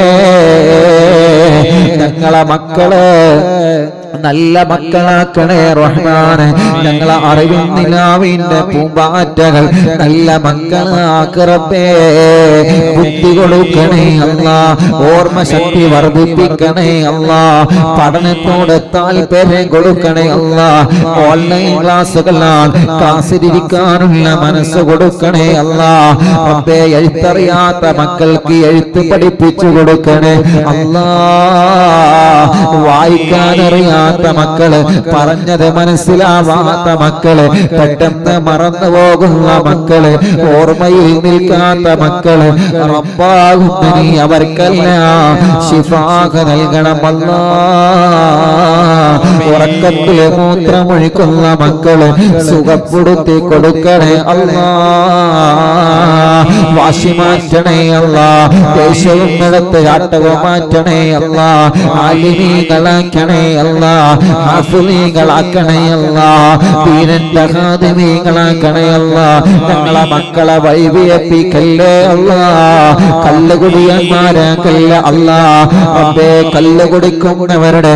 ഞങ്ങളെ മക്കള് നല്ല മക്കളാക്കണേ റഹ്മാനെ. ഞങ്ങളെ അറിവിൻ നിലാവിന്റെ പൂമ്പാറ്റകൾ നല്ല മക്കളാക്ക് റബ്ബേ. ബുദ്ധി കൊടുക്കണേ അല്ലാഹ്. ഓർമ്മ ശക്തി വർദ്ധിപ്പിക്കണേ അല്ലാഹ്. പഠനത്തോട് താല്പര്യം കൊടുക്കണേ അല്ലാഹ്. ഓൺലൈൻ ക്ലാസ്സുകളാൽ ക്ലാസ്സിലിരിക്കാനുള്ള മനസ്സ് കൊടുക്കണേ അല്ലാഹ്. റബ്ബേ, എഴുത്തറിയാത്ത മക്കൾക്ക് എഴുത്ത് പഠിപ്പിച്ചു കൊടുക്കണേ അല്ലാഹ്. വായിക്കാനറിയാത്ത മക്കള്, പറഞ്ഞത് മനസ്സിലാവാത്ത മക്കള്, പെട്ടെന്ന് മറന്നു പോകുന്ന മക്കള്, ഓർമ്മയിൽ നിൽക്കാത്ത മക്കള്, റബ്ബാകുന്ന നീ അവർക്കെല്ലാം ശിഫാഖ് നൽകണം അല്ലാഹ്. ഉറക്കത്തില് മൂത്രമൊഴിക്കുന്ന മക്കള് സുഖപ്പെടുത്തി കൊടുക്കണേ അല്ലാഹ്. വാശി മാറ്റണേ അല്ലാഹ്. ദേഷ്യവും നടത്ത് ആട്ടവും മാറ്റണേ അല്ലാഹ്. ആലിമീകളാക്കണേ അല്ലാഹ്. ഹാഫിളീകളാക്കണേ അല്ലാഹ്. ദീനിന്റെ ഖാദിമീകളാക്കണേ അല്ലാഹ്. ഞങ്ങളെ മക്കളെ വഴിവിയപ്പിക്കല്ലേ അല്ലാഹ്. കല്ലുകുടിയന്മാരാക്കല്ലേ അല്ലാഹ്. റബ്ബേ, കല്ല് കുടിക്കുന്നവരുടെ,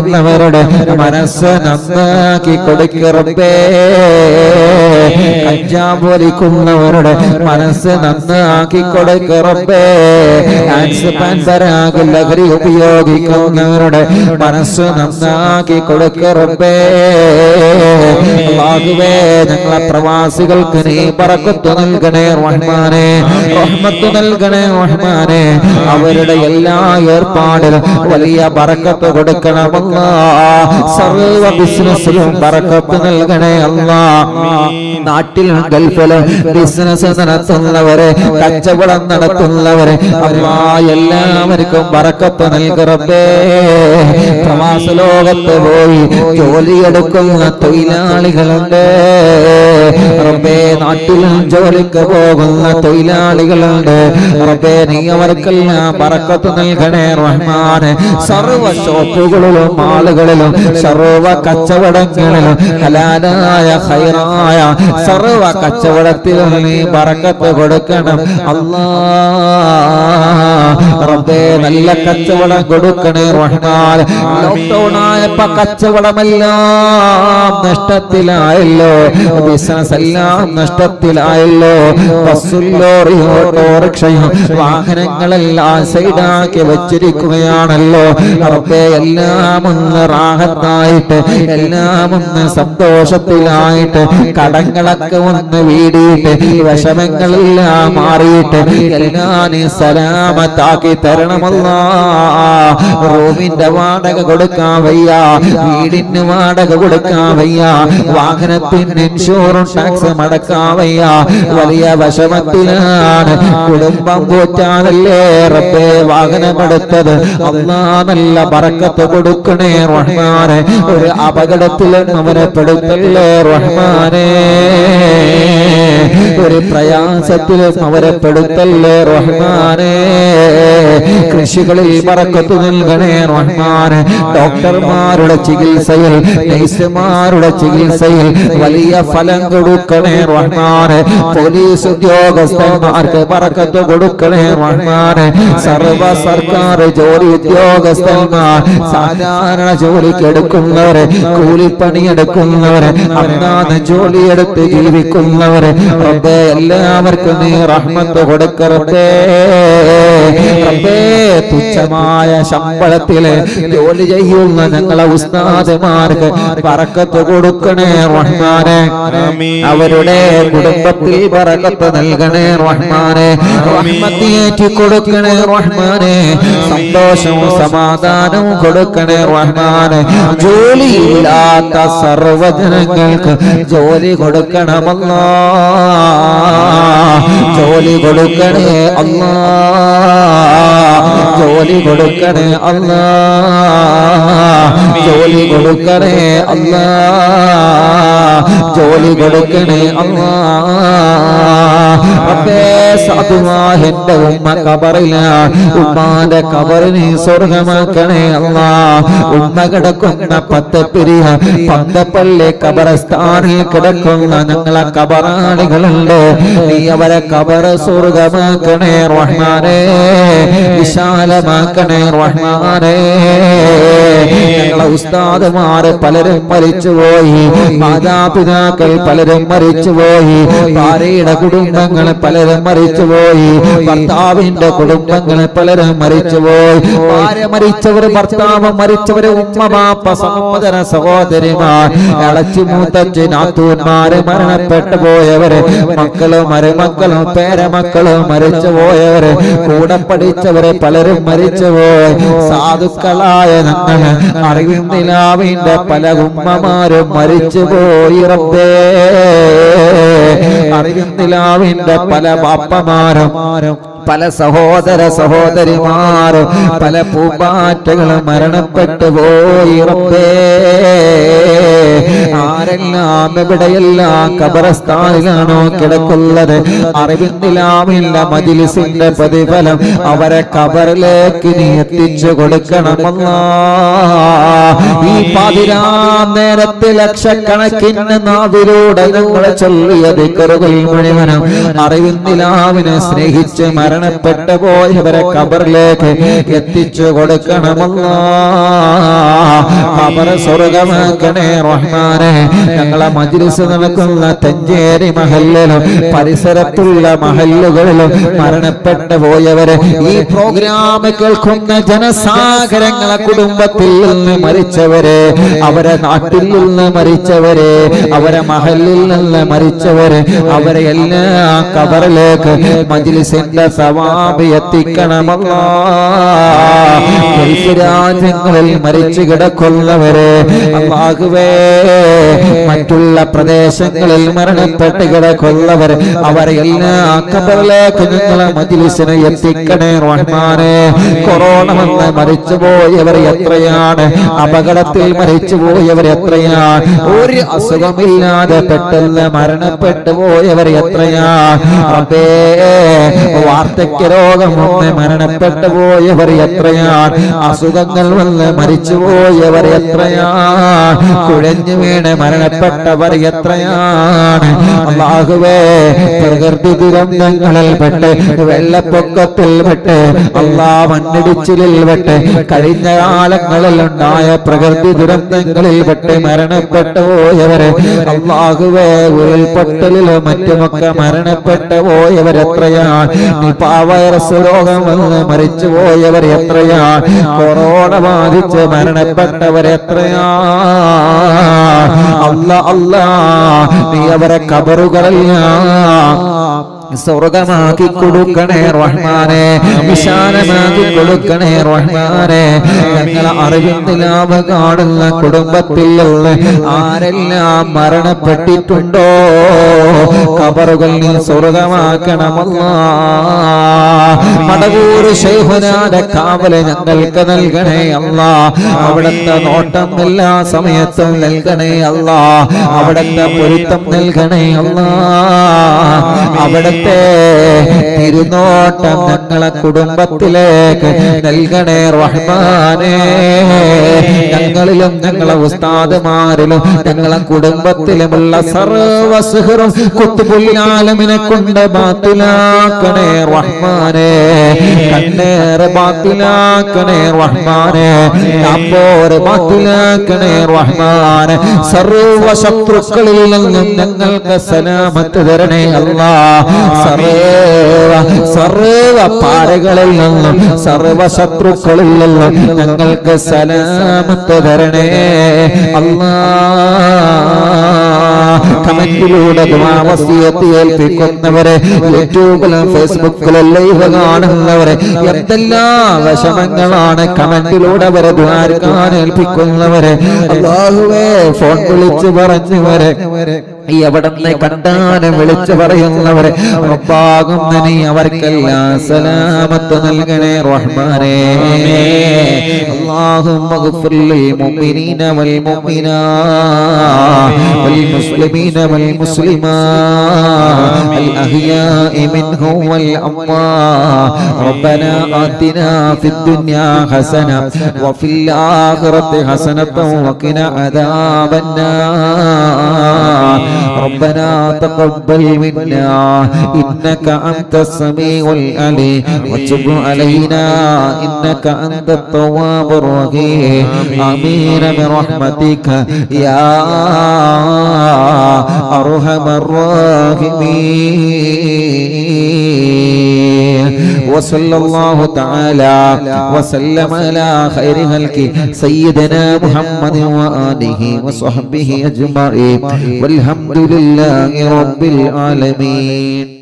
മദ്യപിക്കുന്നവരുടെ മനസ്സ് നന്നാക്കി കൊടുക്ക റബ്ബേ. കഞ്ച കഞ്ചാവ് വലിക്കുന്നവരുടെ മനസ്സ് നന്നാക്കി കൊടുക്ക റബ്ബേ. ഹാൻസ് പാൻപരാഗ് ലഹരി ഉപയോഗിക്കുന്നവരുടെ മനസ്സ് നന്നാക്കി കൊടുക്ക റബ്ബേ. അല്ലാഹുവേ ഞങ്ങളെ പ്രവാസികൾക്ക് നീ ബറക്കത്ത് നൽകണേ റഹ്മാനേ, റഹ്മത്ത് നൽകണേ റഹ്മാനേ. അവരുടെ എല്ലാ ഏർപ്പാടിലും വലിയ ബറക്കത്ത് കൊടുക്കണം അല്ലാഹ്. സർവ്വ ബിസിനസ്സിലും ബറക്കത്ത് നൽകണേ അല്ലാഹ്. നാട്ടിലും ഗൾഫിലും ബിസിനസ് നടത്തുന്നവരെ, കച്ചവടം നടത്തുന്നവരെ അല്ലാഹ് എല്ലാവർക്കും ബറക്കത്ത് നൽക റബ്ബേ. പ്രവാസ ലോകത്ത് പോയി ജോലിയെടുക്കുന്ന തൊഴിലാളികളുണ്ട് റബ്ബേ, നാട്ടിലും ജോലിക്ക് പോകുന്ന തൊഴിലാളികളുണ്ട് റബ്ബേ. നീ അവർക്കെല്ലാം ബറക്കത്ത് നൽകണേ റഹ്മാനെ. സർവ്വ ഷോപ്പുകളിലും ആളുകളിലും സർവ്വ കച്ചവടങ്ങളിലും ഹലാലായ ഖൈറായ സർവ്വ കച്ചവടത്തിലും നീ ബറക്കത്ത് കൊടുക്കണം അല്ലാഹ് റബ്ബേ. നല്ല കച്ചവടം കൊടുക്കണേ റഹ്മാൻ. ലോക്ക്ഡൗൺ ആയപ്പോ കച്ചവടമെല്ലാം നഷ്ടത്തിലായല്ലോ, ബിസിനസ് എല്ലാം നഷ്ടത്തിലായല്ലോ. ബസ്സും ലോറിയും ഓട്ടോറിക്ഷയും വാഹനങ്ങളെല്ലാം സൈഡാക്കി വെച്ചിരിക്കുകയാണല്ലോ റബ്ബേ. എല്ലാം ഒന്ന് റാഹത്തായിട്ട്, എല്ലാം ഒന്ന് സന്തോഷത്തിലായിട്ട്, കടങ്ങളൊക്കെ ഒന്ന് വീടിയിട്ട്, വിഷമങ്ങളെല്ലാം മാറിയിട്ട് എല്ലാം നീ സലാമത്താക്കി തരണമല്ലാ. റൂമിന്റെ വാടക കൊടുക്കാൻ വയ്യ, വീടിന് വാടക കൊടുക്കാൻ വയ്യ, വാഹനത്തിന് ഇൻഷുറൻസ് ടാക്സ് മടക്കാൻ വയ്യ. വലിയ വിഷമത്തിലാണ്. കുടുംബം പോറ്റാനല്ലേ റബ്ബേ വാഹനമെടുത്തത്. അല്ലാ നല്ല ബറക്കത്ത് കൊടുക്കണേ റഹ്മാനെ. ഒരു അപകടത്തിലും അവനെ പെടുത്തല്ലേ റഹ്മാനെ. ഒരു പ്രയാസത്തിലും അവരെ പെടുത്തല്ലേ റഹ്മാനെ. കൃഷികളിൽ ബറക്കത്ത് നൽകണേ റഹ്മാനെ. ഡോക്ടർമാരുടെ ചികിത്സയിൽ, നഴ്സുമാരുടെ ചികിത്സയിൽ വലിയ ഫലം കൊടുക്കണേ റഹ്മാനെ. പോലീസ് ഉദ്യോഗസ്ഥന്മാർക്ക് ബറക്കത്ത് കൊടുക്കണേ റഹ്മാനെ. സർവ സർക്കാർ ജോലി ഉദ്യോഗസ്ഥന്മാർ, സാധാരണ ജോലിക്ക് എടുക്കുന്നവരെ, കൂലിപ്പണിയെടുക്കുന്നവരെ, അന്നാന്ന് ജോലിയെടുത്ത് ജീവിക്കുന്നവരെ റബ്ബേ എല്ലാവർക്കും നീ റഹ്മത്ത് കൊടുക്ക റബ്ബേ. റബ്ബേ തുച്ഛമായ ശമ്പളത്തില് ജോലി ചെയ്യുന്ന ഞങ്ങളെ ഉസ്താദുമാർക്ക് ബറക്കത്ത് കൊടുക്കണേ റഹ്മാനെ. അവരുടെ കുടുംബത്തിൽ ബറക്കത്ത് നൽകണേ റഹ്മാനെ. റഹ്മത്തിയേറ്റി കൊടുക്കണേ റഹ്മാനെ. സന്തോഷവും സമാധാനവും കൊടുക്കണേ റഹ്മാനെ. ജോലിയില്ലാത്ത സർവ്വജനങ്ങൾക്ക് ജോലി കൊടുക്കണമല്ലാ. ജോലി കൊടുക്കണേ അല്ലാ, ജോലി കൊടുക്കണേ അല്ലാ, ജോലി കൊടുക്കണേ അല്ലാ, ജോലി കൊടുക്കണേ അല്ലാ. റബ്ബേ സാധുവായ എന്റെ ഉമ്മ കബറിലാണ്, ഉമ്മാന്റെ കബറിനെ സ്വർഗമാക്കണേ അല്ലാ. ഉമ്മ കിടക്കുന്ന പത്തപ്പിരിയ പന്തപ്പള്ളി കബറസ്ഥാനിൽ കിടക്കുന്ന ഞങ്ങളെ കബറാളികളുണ്ട്. നീ അവരെ കബറ് സ്വർഗമാക്കണേ റഹ്മാനേ. വിശാലമാക്കണേ റഹ്മാനേ. ഞങ്ങളെ ഉസ്താദുമാര് പലരും മരിച്ചുപോയി, മാതാപിതാക്കൾ പലരും മരിച്ചുപോയി, ഭാര്യയുടെ കുടുംബങ്ങൾ പലരും മരിച്ചുപോയി, ഭർത്താവിന്റെ കുടുംബങ്ങൾ പലരും മരിച്ചുപോയി. ഭാര്യ മരിച്ചവർ, ഭർത്താവ് മരിച്ചവര്, ഉമ്മ ബാപ്പ സഹോദര സഹോദരിമാർ, ഇളച്ചി മൂത്തച്ഛൻ നാത്തൂന്മാര് മരണപ്പെട്ടു പോയവര്, മക്കളും മരുമക്കളും പേരമക്കളും മരിച്ചുപോയവര്, കൂടെ പഠിച്ചവര് പലരും മരിച്ചുപോയി. സാധുക്കളായ ഞങ്ങൾ അറിവും നിലാവിന്റെ പല ഉമ്മമാരും മരിച്ചുപോയി റബ്ബേ. അറിവും നിലാവിന്റെ പല ബാപ്പമാരും, പല സഹോദര സഹോദരിമാരും, പല പൂമ്പാറ്റകളും മരണപ്പെട്ടു പോയി റബ്ബേ. ആരെല്ലാം എവിടെയെല്ലാം ഖബറസ്ഥാനിലാണോ കിടക്കുന്നത്, അറിവിന്ദിലാമില്ല മജ്‌ലിസിന്റെ പ്രതിഫലം അവരെ ഖബറിലേക്ക് നീ എത്തിച്ചു കൊടുക്കണമല്ലാ. ഈ പാതിരാ നേരത്തെ ലക്ഷക്കണക്കിന് നാവിലൂടെ ഞങ്ങൾ ചൊല്ലിയ ദിക്റുകൾ മുഴുവനും അറിവിന്ദിലാവിനെ സ്നേഹിച്ച് മരണപ്പെട്ടു പോയവരെ ഖബറിലേക്ക് എത്തിച്ചു കൊടുക്കണമല്ലാ. ഖബർ സ്വർഗമാക്കണേ റഹ്മാനേ. റഹ്മാനെ ഞങ്ങളെ മജ്ലിസ് നടക്കുന്ന തഞ്ചേരി മഹല്ലിലും പരിസരത്തുള്ള മഹല്ലുകളിലും മരണപ്പെട്ടു പോയവരെ ഈ പ്രോഗ്രാം കേൾക്കുന്ന ജനസാഗരങ്ങളെ കുടുംബത്തിൽ നിന്ന് മരിച്ചവരെ അവരെ നാട്ടിൽ നിന്ന് മരിച്ചവരെ അവരെ മഹല്ലിൽ നിന്ന് മരിച്ചവരെ അവരെ എല്ലാ ഖബറിലേക്ക് മജ്ലിസിന്റെ സവാബ് എത്തിക്കണമല്ലാ രാജ്യങ്ങളിൽ മരിച്ചു കിടക്കുന്നവരെ അല്ലാഹുവേ മറ്റുള്ള പ്രദേശങ്ങളിൽ മരണപ്പെട്ട് കിടക്കുന്നവർ അവരെ എല്ലാ ഖബറിലേക്ക് ഞങ്ങളെ മജ്ലിസിനെ എത്തിക്കണേ റഹ്മാനെ കൊറോണ വന്ന് മരിച്ചുപോയവർ എത്രയാണ് അപകടത്തിൽ മരിച്ചുപോയവർ എത്രയാണ് ഒരു അസുഖമില്ലാതെ പെട്ടെന്ന് മരണപ്പെട്ടു പോയവർ എത്രയാണ് റബ്ബേ വാർദ്ധക്യ രോഗം വന്ന് മരണപ്പെട്ടു പോയവർ എത്രയാണ് അസുഖങ്ങൾ വന്ന് മരിച്ചുപോയവർ എത്രയാണ് കുഴഞ്ഞു വീണ് മരണപ്പെട്ടവർ എത്രയാണ് അല്ലാഹുവേ പ്രകൃതി ദുരന്തങ്ങളിൽ പെട്ട് വെള്ളപ്പൊക്കത്തിൽ പെട്ട് അല്ലാഹ് മണ്ണിടിച്ചിലിൽ പെട്ട് കഴിഞ്ഞ കാലങ്ങളിൽ ഉണ്ടായ പ്രകൃതി ദുരന്തങ്ങളിൽ പെട്ട് മരണപ്പെട്ടു പോയവരെ അല്ലാഹുവേ ഉരുൾപൊട്ടലിലും മറ്റുമൊക്കെ മരണപ്പെട്ടു പോയവർ എത്രയാണ് നിപാ വൈറസ് രോഗം വന്ന് മരിച്ചു പോയവർ എത്രയാണ് കൊറോണ ബാധിച്ച് മരണപ്പെട്ടവർ എത്രയാണ് അല്ലാ നീ അവരെ ഖബറുകളെല്ലാം സ്വർഗമാക്കി കൊടുക്കണേ റഹ്മാനെ വിശാലമാക്കി കൊടുക്കണേ റഹ്മാനെ ഞങ്ങളെ അറിവിന്റെ ലാഭ കാണുന്ന കുടുംബത്തിലുള്ള ആരെല്ലാം മരണപ്പെട്ടിട്ടുണ്ടോ ഖബറുകൾ നീ സ്വർഗമാക്കണമല്ലാ മടവൂർ ശൈഖുനാന്റെ കാവല് ഞങ്ങൾക്ക് നൽകണേ അല്ലാ അവിടുത്തെ നോട്ടം എല്ലാ സമയത്തും നൽകണേ അല്ലാ അവിടുത്തെ പൊരുത്തം നൽകണേ അല്ലാ അവിടുത്തെ തിരുനോട്ടം ഞങ്ങളെ കുടുംബത്തിലേക്ക് നൽകണേ റഹ്മാനേ ഞങ്ങളിലും ഞങ്ങളെ ഉസ്താദുമാരിലും ഞങ്ങളെ കുടുംബത്തിലുമുള്ള സർവ്വ സിഹ്റും ഖുത്ബുൽ കൊണ്ട് ബാത്തിലാക്കണേ റഹ്മാനേ കണ്ണേറ് ബാത്തിലാക്കണേ റഹ്മാനേ അപ്പോര് ബാത്തിലാക്കണേ റഹ്മാനേ സർവ്വ ശത്രുക്കളിൽ നിന്നും ഞങ്ങൾക്ക് സലാമത്ത് തരണേ അല്ലാ സർവ പാരകളിൽ നിന്നും സർവ ശത്രുക്കളിൽ നിന്നും ഞങ്ങൾക്ക് സലാമത്ത് തരണേ അല്ലാ കമന്റിലൂടെ ദുആ വസിയത്ത് ഏൽപ്പിക്കുന്നവരെ യൂട്യൂബിലും ഫേസ്ബുക്കിലും ലൈവ് കാണുന്നവരെ എന്തെല്ലാം വിഷമങ്ങളാണ് കമന്റിലൂടെ അവരെ ദുആ ഏൽപ്പിക്കുന്നവരെ അല്ലാഹുവേ ഫോൺ വിളിച്ചു പറഞ്ഞവരെ എവിടെന്ന് കണ്ടാലും വിളിച്ചു പറയുന്നവരെ റബ്ബാകുന്ന നീ അവർക്കെല്ലാം സലാമത്ത് നൽകണേ റഹ്മാനേ അല്ലാഹുമ്മ ഗ്ഫിർ ലിൽ മുഅ്മിനീന വൽ മുഅ്മിനാത്ത് വൽ മുസ്ലിമീന വൽ മുസ്ലിമാത്ത് അൽ അഹ്യാഇ മിൻഹും വൽ അംവാത്ത് റബ്ബനാ ആതിനാ ഫിദ് ദുനിയാ ഹസന വഫിൽ ആഖിറതി ഹസനതൻ വഖിനാ അദാബന്നാർ ربنا تقبل منا إنك أنت السميع العليم وتب علينا إنك أنت التواب الرحيم آمين برحمتك يا أرحم الراحمين وصلى الله تعالى وسلم على خير خلقه سيدنا محمد وآله وصحبه أجمعين والحمد لله رب العالمين.